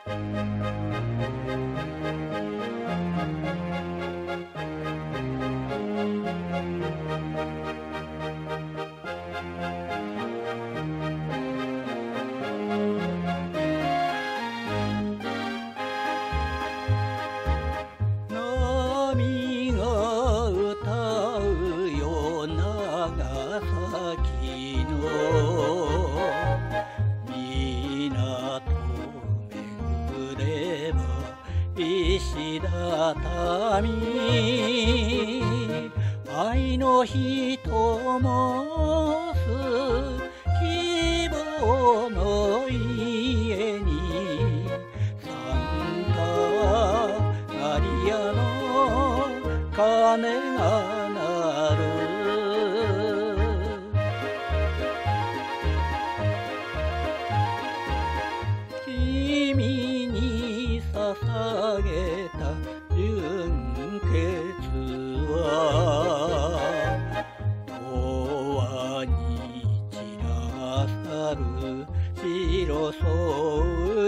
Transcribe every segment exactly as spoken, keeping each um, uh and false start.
波が歌うよ長崎の港巡れば石畳愛の日ともす希望の家にサンタマリアの鐘が鳴る君に捧げた純潔は永遠に散らさる白装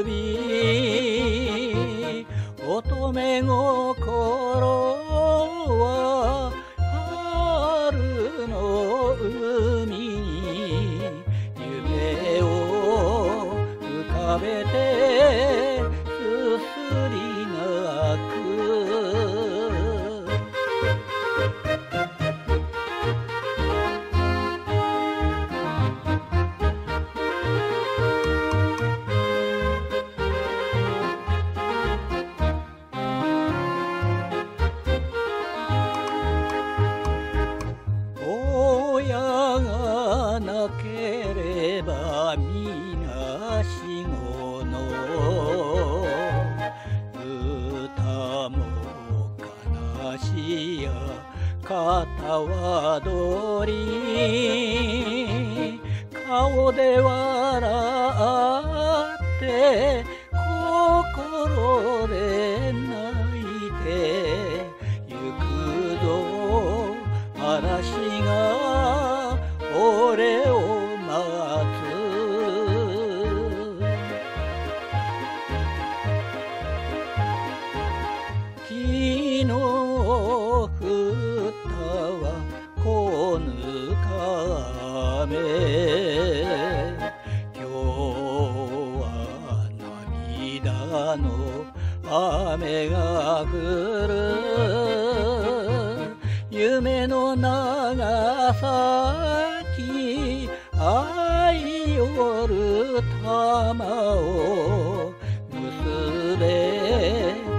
備乙女心は春の海に夢を浮かべてすすり泣く親がなければ皆死後の歌も悲しや肩はどり顔で笑って心で泣いてゆくぞ嵐が俺を待つ昨日降ったはこぬか雨今日は涙の雨が降る夢の長崎愛よる玉を結べ